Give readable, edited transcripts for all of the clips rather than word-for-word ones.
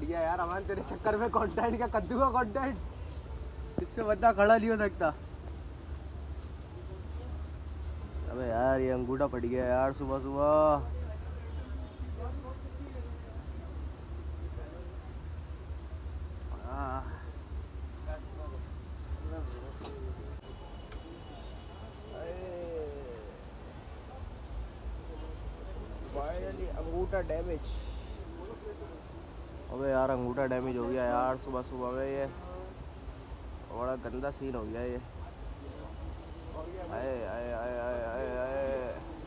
गया यार अमान तेरे चक्कर में। कंटेंट का कद्दू का कंटेंट इस पे बंदा खड़ा नहीं हो सकता। अबे यार ये अंगूठा पड़ गया यार सुबह सुबह। फाइनली अंगूठा डैमेज। अबे यार अंगूठा डैमेज हो गया यार सुबह सुबह में। ये बड़ा गंदा सीन हो गया ये। आए आए आए आए आए आए।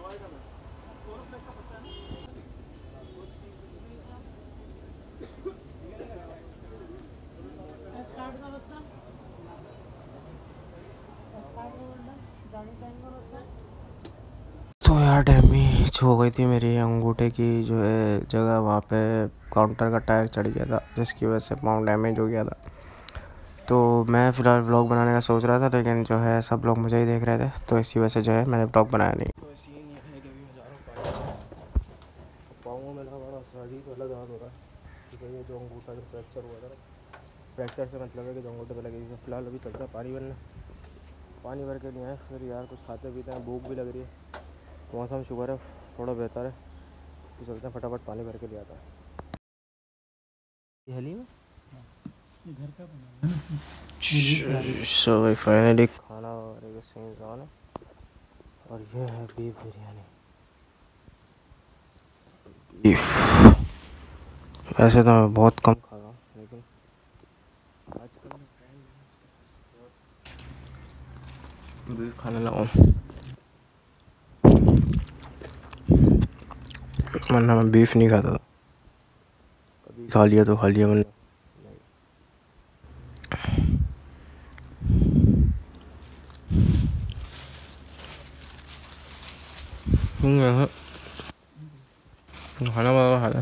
तो यार डैमेज हो गई थी मेरी अंगूठे की जो है जगह, वहाँ पे काउंटर का टायर चढ़ गया था जिसकी वजह से पाँव डैमेज हो गया था। तो मैं फ़िलहाल व्लॉग बनाने का सोच रहा था, लेकिन जो है सब लोग मुझे ही देख रहे थे, तो इसी वजह से जो है मैंने व्लॉग बनाया नहीं। तो सीन ये है कि अभी मैं जा रहा हूँ पाँव में ना बड़ा शरीर वाला दर्द हो रहा है, क्योंकि ये जो अंगूठा जो फ्रैक्चर हुआ था, फ्रैक्चर से मतलब है कि जो अंगूठे पे लगी थी। फिलहाल अभी चलता है पानी भरने, पानी भर के नहीं आए फिर यार कुछ खाते पीते हैं, भूख भी लग रही है। मौसम शुक्र है थोड़ा बेहतर है, तो चलते हैं फटाफट पानी भर के ले आता है। हली में घर का बना सो फाइनली खाना और सीन है, और ये है बीफ बिरयानी। बीफ वैसे तो मैं बहुत कम खा रहा हूँ, लेकिन आजकल मैं बीफ खाने लगा हूँ, वरना मैं बीफ नहीं खाता था। कभी खा लिया तो खा लिया, वरना नहीं। खाना वाला खाना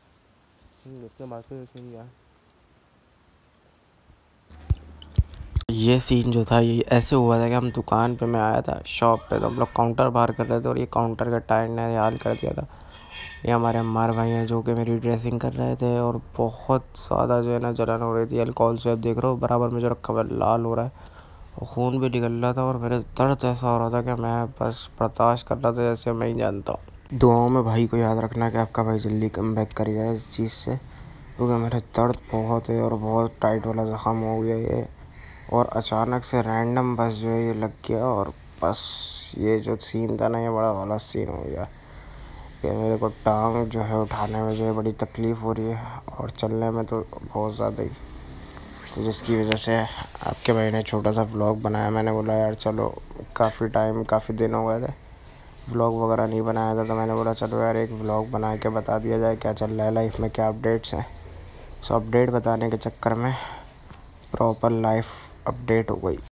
ये सीन जो था ये ऐसे हुआ था कि हम दुकान पे, मैं आया था शॉप पे, तो हम लोग काउंटर बाहर कर रहे थे और ये काउंटर का टायर ने हाल कर दिया था। ये हमारे अम्मार भाई हैं जो कि मेरी ड्रेसिंग कर रहे थे, और बहुत ज़्यादा जो है ना जलन हो रही थी। अल्कोहल से आप देख रहे हो बराबर में जो रखा हुआ लाल हो रहा है, और खून भी निकल रहा था, और मेरे दर्द ऐसा हो रहा था कि मैं बस बर्दाश्त कर रहा था जैसे मैं ही जानता हूँ। दुआओं में भाई को याद रखना कि आपका भाई जल्दी कम बैक कर जाए इस चीज़ से, क्योंकि मेरा दर्द बहुत है और बहुत टाइट वाला ज़ख़म हो गया ये, और अचानक से रैंडम बस जो है ये लग गया, और बस ये जो सीन था ना ये बड़ा वाला सीन हो गया कि मेरे को टांग जो है उठाने में जो है बड़ी तकलीफ़ हो रही है, और चलने में तो बहुत ज़्यादा ही। तो जिसकी वजह से आपके भाई ने छोटा सा व्लॉग बनाया। मैंने बोला यार चलो काफ़ी दिन हो गए थे व्लॉग वगैरह नहीं बनाया था, तो मैंने बोला चलो यार एक व्लॉग बना के बता दिया जाए क्या चल रहा है लाइफ में, क्या अपडेट्स हैं। सो अपडेट बताने के चक्कर में प्रॉपर लाइफ अपडेट हो गई।